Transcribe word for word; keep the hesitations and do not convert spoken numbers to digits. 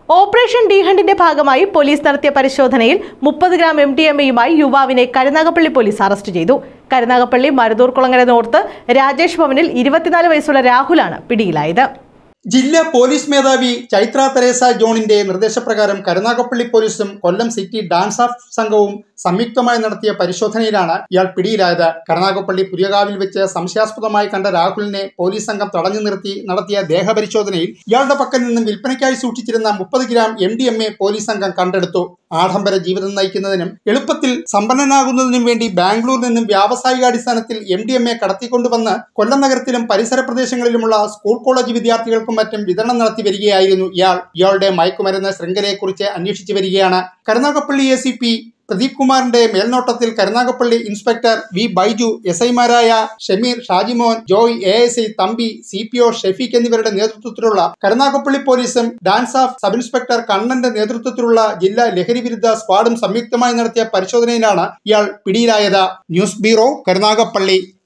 Operation D ഹണ്ടിന്റെ ഭാഗമായി police നടത്തിയ പരിശോധനയിൽ മുപ്പത് ഗ്രാം എം ഡി എം എയുമായി യുവാവിനെ കരുനാഗപ്പള്ളി പോലീസ് അറസ്റ്റ് ചെയ്തു. കരുനാഗപ്പള്ളി മരുതൂർ കുളങ്ങര നോർത്ത് രാജേഷ് ഭവനിൽ ഇരുപത്തിനാല് വയസ്സുള്ള രാഹുലാണ് പിടിയിലായത്. ജില്ലാ പോലീസ് മേധാവി ചൈത്ര തെരേസ ജോണിന്റെ നിർദ്ദേശപ്രകാരം കരുനാഗപ്പള്ളി പോലീസും കൊല്ലം സിറ്റി ഡാൻസ് ഓഫ് സംഘവും സംയുക്തമായി നടത്തിയ പരിശോധനയിലാണ് ഇയാൾ പിടിയിലായത്. കരുനാഗപ്പള്ളി പുതിയകാവിൽ വെച്ച് സംശയാസ്പദമായി കണ്ട രാഹുലിനെ പോലീസ് സംഘം തടഞ്ഞു നിർത്തി നടത്തിയ ദേഹപരിശോധനയിൽ ഇയാളുടെ പക്കൽ നിന്നും വിൽപ്പനയ്ക്കായി സൂക്ഷിച്ചിരുന്ന മുപ്പത് gram M D M A police സംഘം കണ്ടെടുത്തു. ആഡംബര ജീവിതം നയിക്കുന്നതിനും എളുപ്പത്തിൽ സമ്പന്നനാകുന്നതിനും വേണ്ടി ബാംഗ്ലൂരിൽ നിന്നും വ്യാവസായികാടിസ്ഥാനത്തിൽ എം ഡി എം എ കടത്തിക്കൊണ്ടുവന്ന് കൊല്ലം നഗരത്തിലും പരിസര പ്രദേശങ്ങളിലുമുള്ള സ്കൂൾ കോളേജ് വിദ്യാർത്ഥികൾക്കും മറ്റും വിതരണം നടത്തി വരികയായിരുന്നു ഇയാൾ. ഇയാളുടെ മയക്കുമരുന്ന് ശൃംഖലയെക്കുറിച്ച് അന്വേഷിച്ചു വരികയാണ്. Karunagappally A C P Pradeep കുമാറിന്റെ മേൽനോട്ടത്തിൽ Karunagappally inspector V Baiju, S ഐമാരായ Shameer, Shajimon, Joy, A S I Thampi, C P O Shefeeq എന്നിവരുടെ നേതൃത്വത്തിലുള്ള കരുനാഗപ്പള്ളി പോലീസും ഡാൻസ് ഓഫ് സബ് ഇൻസ്പെക്ടർ കണ്ണന്റെ നേതൃത്വത്തിലുള്ള ജില്ലാ ലഹരി വിരുദ്ധ സ്ക്വാഡും സംയുക്തമായി നടത്തിയ പരിശോധനയിലാണ് ഇയാൾ പിടിയിലായത്. News bureau, Karunagappally.